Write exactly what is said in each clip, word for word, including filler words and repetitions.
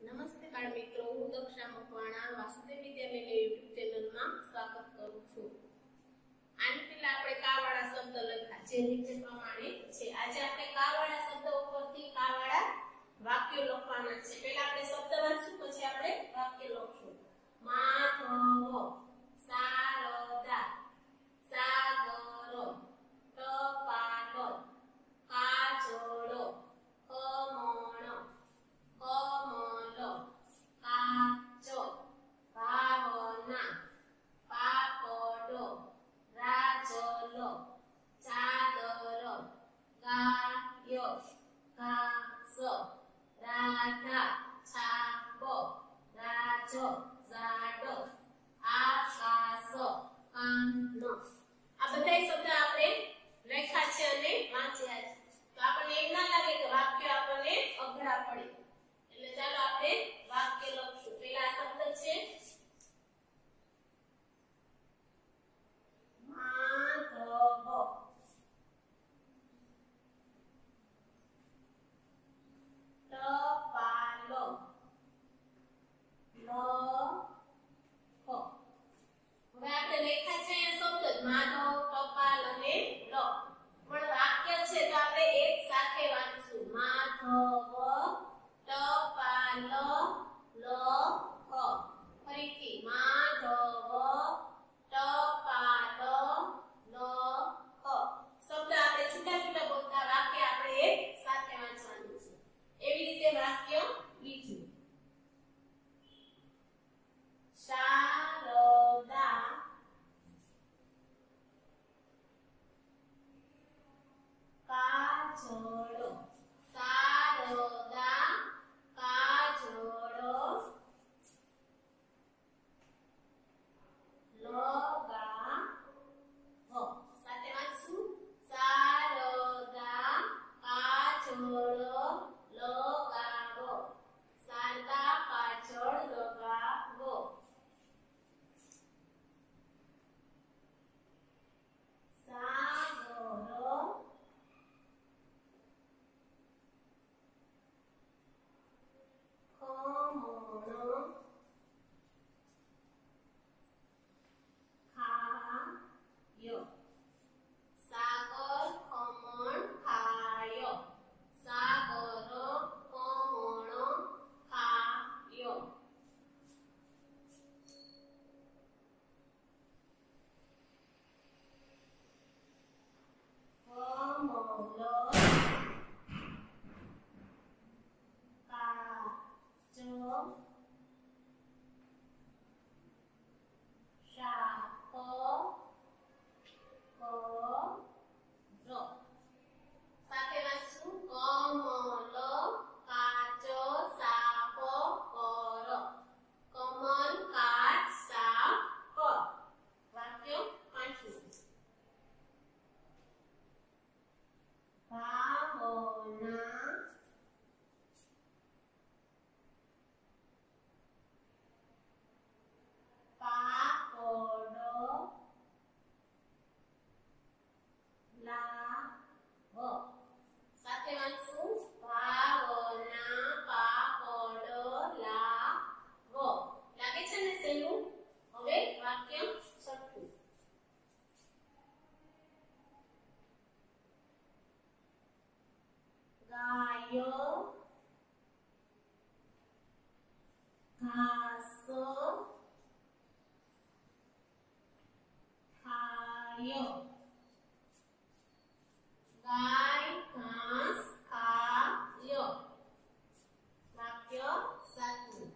નમસ્તે બાળ મિત્રો, હું દક્ષા મકવાણા વાસુદેવ વિદ્યાલયની યુટ્યુબ ચેનલમાં સ્વાગત કરું છું. આની પહેલા આપણે કાવાળા શબ્દ લખ્યા જે નીચે પ્રમાણે છે. આજે આપણે કાવાળા શબ્દ ઉપરથી કાવાળા વાક્યો લખવાના છે. પહેલા આપણે શબ્દ વાંચશું, પછી આપણે વાક્ય લખશું. માધવ, શારદા, સાગર, ટપાલ, કાજળ, ખમણ, કમલ, કાચ, ભાવના, પાપડ, રાજલ, ચાદર, ગાય, ઘાસ, રાધા, છાપ, રાજ, ઝાડ, આકાશ, કાન. આ બધા શબ્દ આપણે લખ્યા છે અને વાંચ્યા છે. તો આપણને એમ ના લાગે કે વાક્ય આપણને અઘરા પડે, એટલે ચાલો આપણે વાક્ય લખશું. પહેલા શબ્દ છે માધવ, ટપાલ, લખ. હવે આપણે લખ્યા છે એ શબ્દ માધવ, ટપાલ અને લખ, પણ વાક્ય છે તો આપણે એક સાથે વાંચશું. માધવ, ટપાલ, લખ. ફરીથી માધવ, ટપાલ, લખ. શબ્દ આપણે છૂટા છૂટા બોલતા, વાક્ય આપણે એક સાથે વાંચવાનું છે. એવી રીતે વાક્ય બીજું. શારદા, કાજળ, શારદા, કાજળ, લગાવ. સાથે વાંચશું. શારદા, કાજળ, લગાવ. શારદા, કાજળ, લગાવ. સાગર, ખમણ, ખાય. સાગર, ખમણ, ખાય. સાગર, ખમણ, ખાય. સાથે વાંચશું. કમલ, કાચ, સાપ, કર. કમલ, કાચ, સાપ, કર. વાક્ય પાંચમું. ભાવના, પાપડ, લાવ. સાથે વાંચશું. ભાવના, પાપડ, લાવ. લાગે છે ને સહેલું? હવે વાક્ય છઠ્ઠું. ગાય, ઘાસ, ખાય. ગાય, ઘાસ, ખાય. વાક્ય સાતમું.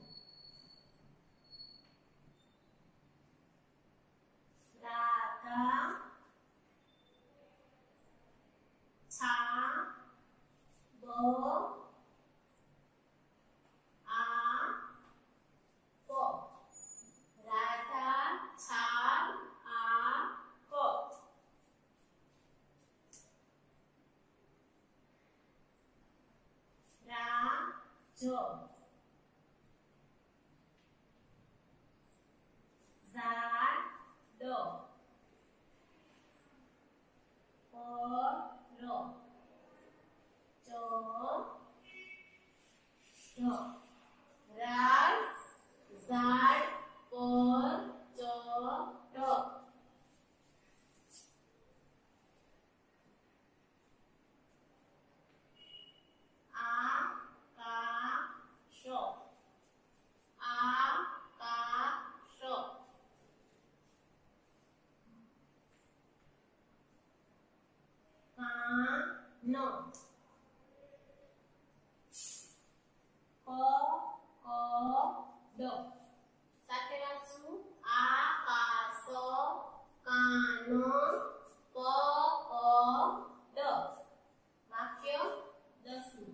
રાધા, છાપ, આપ. રાધા, છાપ, આપ. ન ક ક ડ સાથે વાંચશું આકાશ કાન ક ક ડ વાક્ય દસમું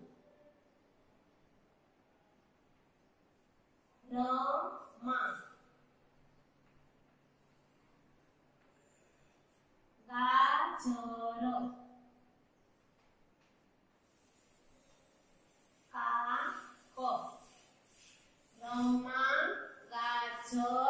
રમા ગાજર કાક રમા ગાજર